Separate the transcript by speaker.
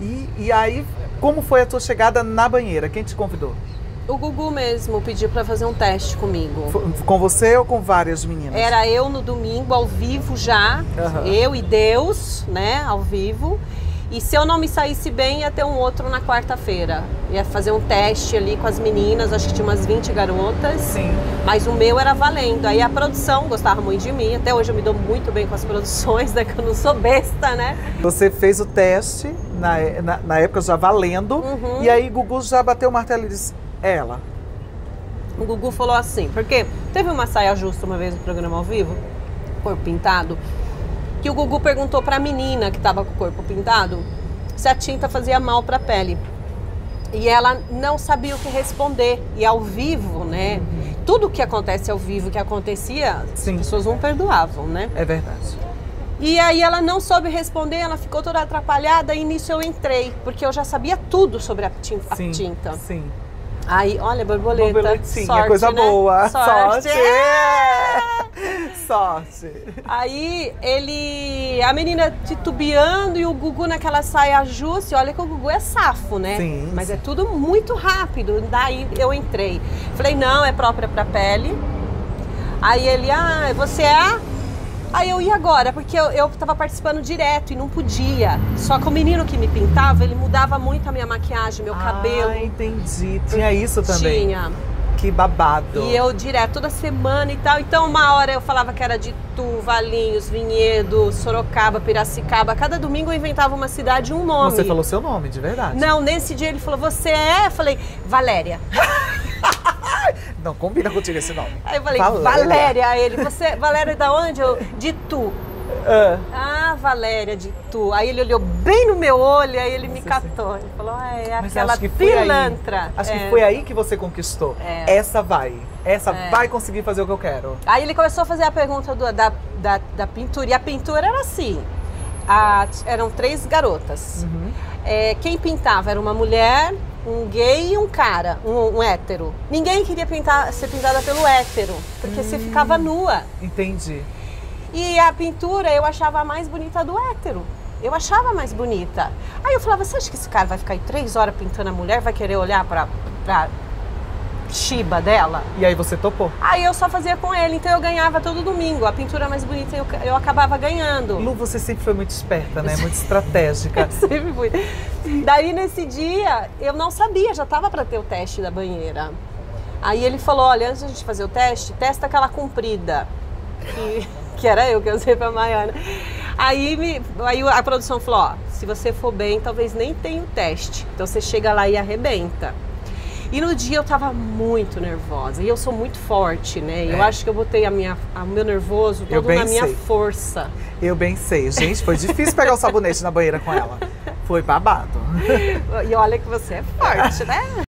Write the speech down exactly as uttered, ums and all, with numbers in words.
Speaker 1: E, e aí, como foi a tua chegada na banheira? Quem te convidou?
Speaker 2: O Gugu mesmo pediu para fazer um teste comigo.
Speaker 1: Foi com você ou com várias meninas?
Speaker 2: Era eu no domingo, ao vivo já. Uhum. Eu e Deus, né, ao vivo. E se eu não me saísse bem, ia ter um outro na quarta-feira. Ia fazer um teste ali com as meninas, acho que tinha umas vinte garotas.
Speaker 1: Sim.
Speaker 2: Mas o meu era valendo. Aí a produção gostava muito de mim. Até hoje eu me dou muito bem com as produções, né? Que eu não sou besta, né?
Speaker 1: Você fez o teste, na, na, na época já valendo. Uhum. E aí Gugu já bateu o martelo e disse, ela.
Speaker 2: O Gugu falou assim, porque teve uma saia justa uma vez no programa ao vivo, corpo pintado, que o Gugu perguntou pra menina que tava com o corpo pintado se a tinta fazia mal pra pele. E ela não sabia o que responder. E ao vivo, né? Uhum. Tudo que acontece ao vivo, que acontecia, Sim. as pessoas não perdoavam, né?
Speaker 1: É verdade.
Speaker 2: E aí ela não soube responder, ela ficou toda atrapalhada e nisso eu entrei, porque eu já sabia tudo sobre a tinta.
Speaker 1: Sim,
Speaker 2: a tinta.
Speaker 1: sim.
Speaker 2: Aí, olha, borboleta.
Speaker 1: Borboletinha,
Speaker 2: sorte,
Speaker 1: coisa
Speaker 2: né?
Speaker 1: boa.
Speaker 2: Sorte.
Speaker 1: Sorte. É. Sorte.
Speaker 2: Aí ele, a menina titubeando e o Gugu naquela saia justa. Olha que o Gugu é safo, né?
Speaker 1: Sim.
Speaker 2: Mas é tudo muito rápido. Daí eu entrei. Falei, não, é própria pra pele. Aí ele, ah, você é? Aí eu ia agora, porque eu, eu tava participando direto e não podia. Só que o menino que me pintava, ele mudava muito a minha maquiagem, meu cabelo.
Speaker 1: Ah, entendi. Tinha isso também?
Speaker 2: Tinha.
Speaker 1: Que babado.
Speaker 2: E eu direto, toda semana e tal. Então uma hora eu falava que era de Tu, Valinhos, Vinhedo, Sorocaba, Piracicaba. Cada domingo eu inventava uma cidade e um nome.
Speaker 1: Você falou seu nome, de verdade?
Speaker 2: Não, nesse dia ele falou, você é? Eu falei, Valéria.
Speaker 1: Não, combina contigo esse nome.
Speaker 2: Aí eu falei, Valéria. Valéria. Aí ele, você, Valéria da onde? Eu, de Tu.
Speaker 1: Ah.
Speaker 2: ah, Valéria, de Tu. Aí ele olhou bem no meu olho, aí ele me
Speaker 1: você
Speaker 2: catou. Ele falou, ah, é
Speaker 1: Mas
Speaker 2: aquela
Speaker 1: acho que
Speaker 2: pilantra.
Speaker 1: Aí, acho
Speaker 2: é.
Speaker 1: que foi aí que você conquistou.
Speaker 2: É.
Speaker 1: Essa vai. Essa
Speaker 2: é.
Speaker 1: vai conseguir fazer o que eu quero.
Speaker 2: Aí ele começou a fazer a pergunta do, da, da, da pintura. E a pintura era assim. A, eram três garotas.
Speaker 1: Uhum.
Speaker 2: É, quem pintava era uma mulher, um gay e um cara, um, um hétero. Ninguém queria pintar, ser pintada pelo hétero, porque hum, você ficava nua.
Speaker 1: Entendi.
Speaker 2: E a pintura eu achava a mais bonita do hétero. Eu achava mais bonita. Aí eu falava, você acha que esse cara vai ficar aí três horas pintando a mulher, vai querer olhar pra, pra chiba dela?
Speaker 1: E aí você topou?
Speaker 2: Aí eu só fazia com ele, então eu ganhava todo domingo. A pintura mais bonita eu, eu acabava ganhando.
Speaker 1: Lu, você sempre foi muito esperta, né? Muito estratégica.
Speaker 2: Sempre fui. Daí nesse dia, eu não sabia, já tava pra ter o teste da banheira. Aí ele falou, olha, antes de a gente fazer o teste, testa aquela comprida. Que, que era eu que eu usei pra Maiana. Aí, me, aí a produção falou, ó, se você for bem, talvez nem tenha o teste. Então você chega lá e arrebenta. E no dia eu tava muito nervosa. E eu sou muito forte, né?
Speaker 1: É.
Speaker 2: Eu acho que eu botei a minha, a, o meu nervoso todo na minha
Speaker 1: sei.
Speaker 2: força.
Speaker 1: Eu bem sei. Gente, foi difícil pegar o sabonete na banheira com ela. Foi babado.
Speaker 2: E olha que você é forte, né?